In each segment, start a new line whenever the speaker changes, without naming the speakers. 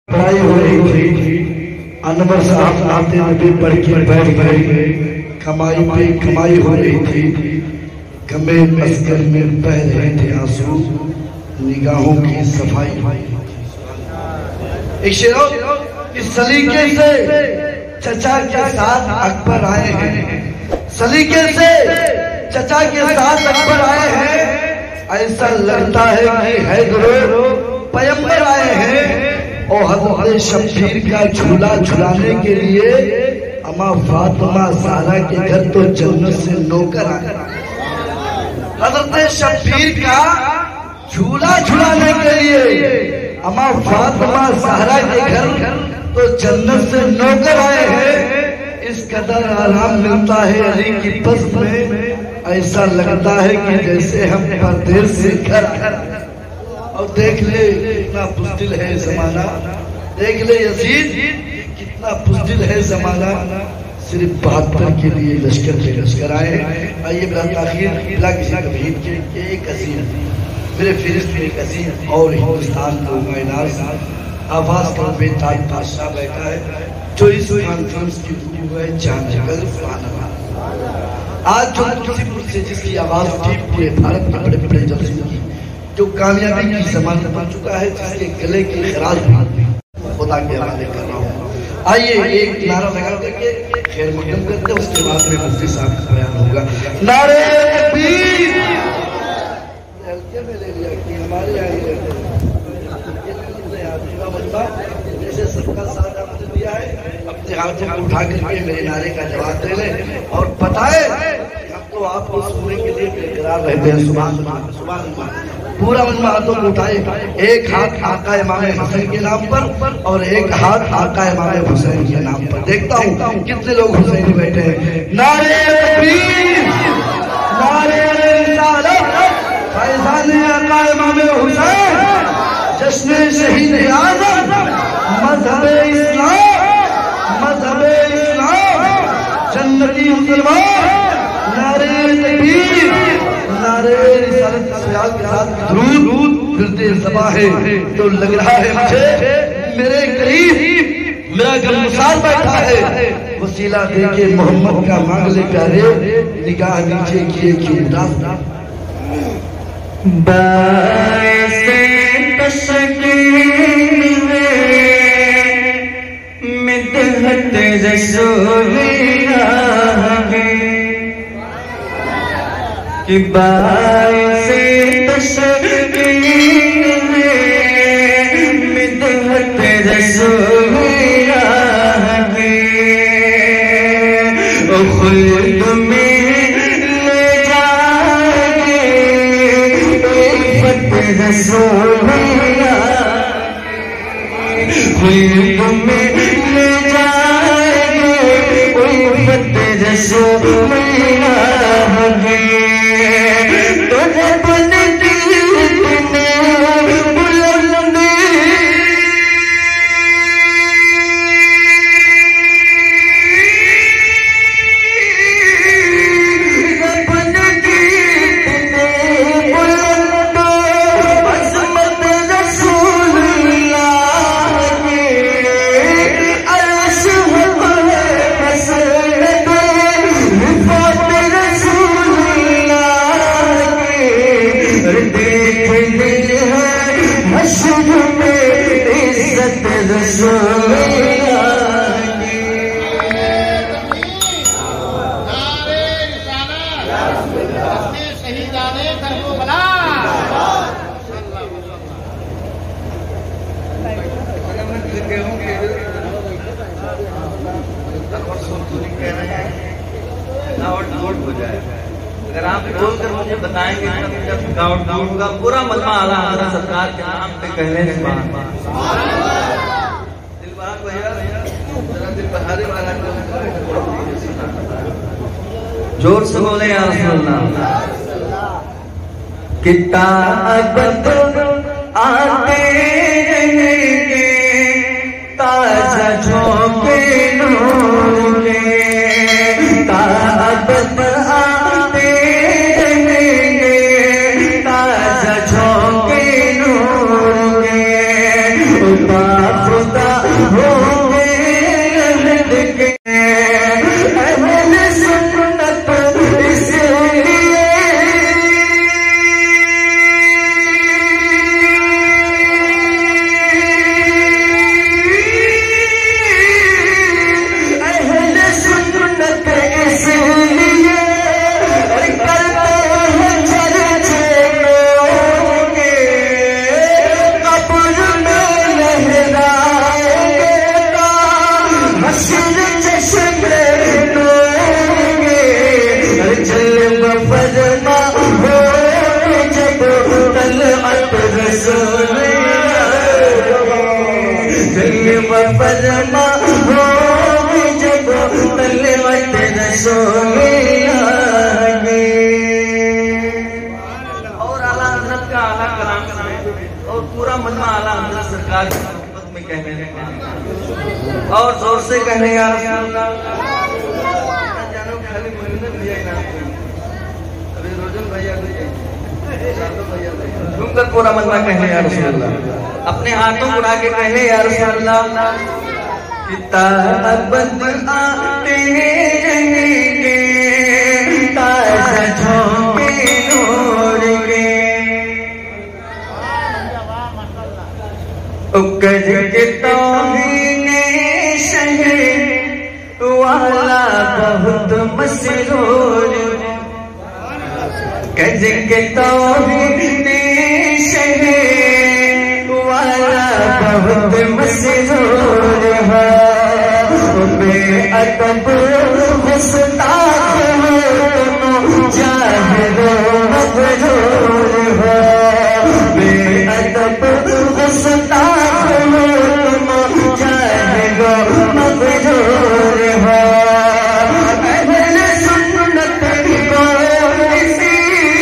पढ़ाई हो रही थी। अनवर साहब आते नबी पढ़ के बैठ गए। कमाई पे कमाई हो रही थी। गमे असगर में बह रहे थे आंसू, निगाहों की सफाई। इस सलीके से चचा के साथ अकबर आए हैं। सलीके से चचा के साथ अकबर आए हैं। ऐसा लगता है कि हैदरो पैगंबर आए हैं और हजरत शब्बीर का झूला झुलाने के लिए अम्मा फातिमा ज़हरा के घर तो जन्नत से नौकर आए। हजरत शब्बीर का झूला झुलाने के लिए अम्मा फातिमा ज़हरा के घर तो जन्नत से नौकर आए हैं। इस कदर आराम मिलता है अली की बस में, ऐसा लगता है कि जैसे हम परदेश से घर आए। और देख ले कितना बुज़दिल है जमाना, देख ले यजीद कितना बुज़दिल है जमाना। सिर्फ 72 के लिए लश्कर के लश्कर आए। आइए बिला किसी कबीर के एक अजीम मेरे फिरिश्त एक अजीम और हिंदुस्तान को मैनाज आवाज का बेताज बादशाह बैठा है जो इस कॉन्फ्रेंस की रूह है जान आज जो तुलसीपुर से जिसकी आवाज उठी पूरे भारत में बड़े बड़े जलसे की, जो कामयाबी की जमानत बन चुका है, जिसके गले की खराज भी खुदा के हवाले कर रहा हूँ। आइए एक नारा लगा करके खैर मकदम करते हैं, उसके बाद में मुफ्ती साहब का बयान होगा। नारे तकबीर। हल्के में ले लिया कि हमारे जैसे सबका साथ आपने दिया है, अपने हाथों को उठा करके मेरे नारे का जवाब दे लें और बताए हम तो आपको सुनने के लिए बेकरार रहते हैं। सुभान पूरा मन में हाथों को उठाए, एक हाथ आका इमाम हुसैन के नाम पर और एक हाथ आका इमाम हुसैन के नाम पर। देखता हूँ कितने लोग हुसैनी बैठे हैं। नारे तकबीर, नारे रिसालत, फैज़ान आका इमाम हुसैन, जश्न शहीद आज़म, मज़हब इस्लाम, मज़हब इस्लाम, जन्नती मुसलमान। नारे तकबीर, नारे रिसालत के साथ दुरूद फिरते ज़बां है तो लग रहा है मुझे मेरे करीब मेरा गमगुसार बैठा है। वसीला देके मोहम्मद का मांग ले प्यारे, निगाह नीचे किए क्यों उदास।
बाइसे तशकीर मिदहत रसूलिया है कि बाइसे तशकीर मिदहत रसूलिया है। खुल्द में ले जाएंगे रसूलिया, खुल्द में ले जाएंगे उल्फत रसूलिया है। तो जब अगर आप बोल कर मुझे बताएंगे जब गाँव का पूरा मजमा आला हज़रत सरकार के नाम पे कहने के बाद दिल बहार दिल बहारे वाला जोर से बोले या रसूल अल्लाह। किताब आते रहेंगे ताजा झोंके नूर के, ताब आते रहेंगे ताजा झोंके नूर के। खुदा
फरमा होगी जब तलवत रसूल
और आला हजरत का आला कलाम और पूरा मजमा आला हजरत सरकार की मोहब्बत में कहने लगे और जोर से कहने जानो खाली महीने दिया ना अभी रोजन भैया घूमकर पूरा मजमा कहने या रसूल अल्लाह अपने हाथों उड़ा के कहने या रसूल अल्लाह
किताब आते रहेंगे ताज़ा झोंके नूर के उकज के तौहीने शहर वाला बहुत मशहूर गज के तौहीने शहर वाला बहुत मशहूर है बेअदब गुस्ताख जाहिर मगरूर है बेअदब गुस्ताख जाहिर मगरूर है अहले सुन्नत को इसी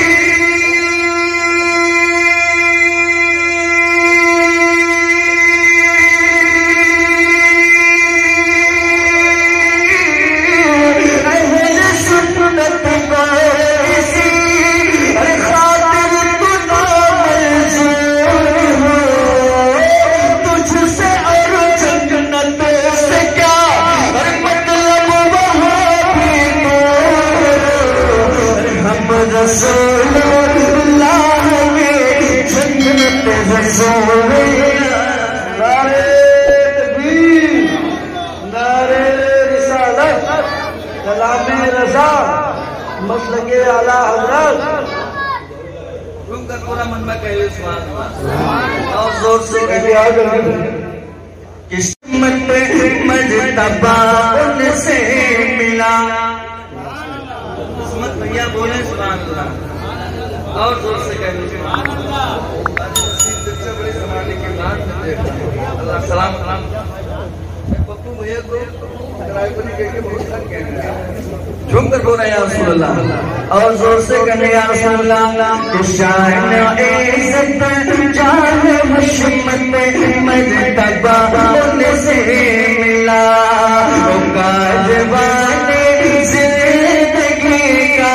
मसलके आला हजरत
घूमकर पूरा मन में कहे और जोर से
किस्मत मजतबा उनसे मिला
किस्मत भैया बोले सुभान अल्लाह और जोर से कहे बड़े जमाने के बाद अल्लाह सलाम सलाम पप्पू भैया को झूम कर बोला या रसूल अल्लाह
और जोर से कहने या रसूल अल्लाह शान इज्जत जान हशमत मजतबा उनसे मिला काजवाने जिंदगी का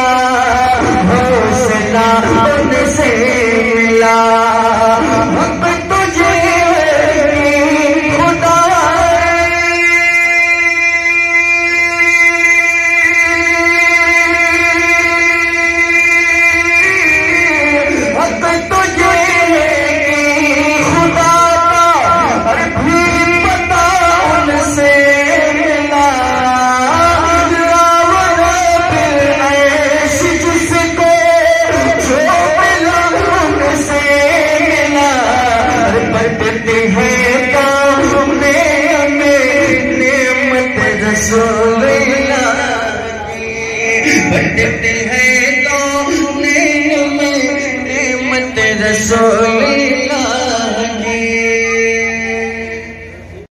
हौसला उनसे मिला बढ़ते हैं तो नेमत रसूल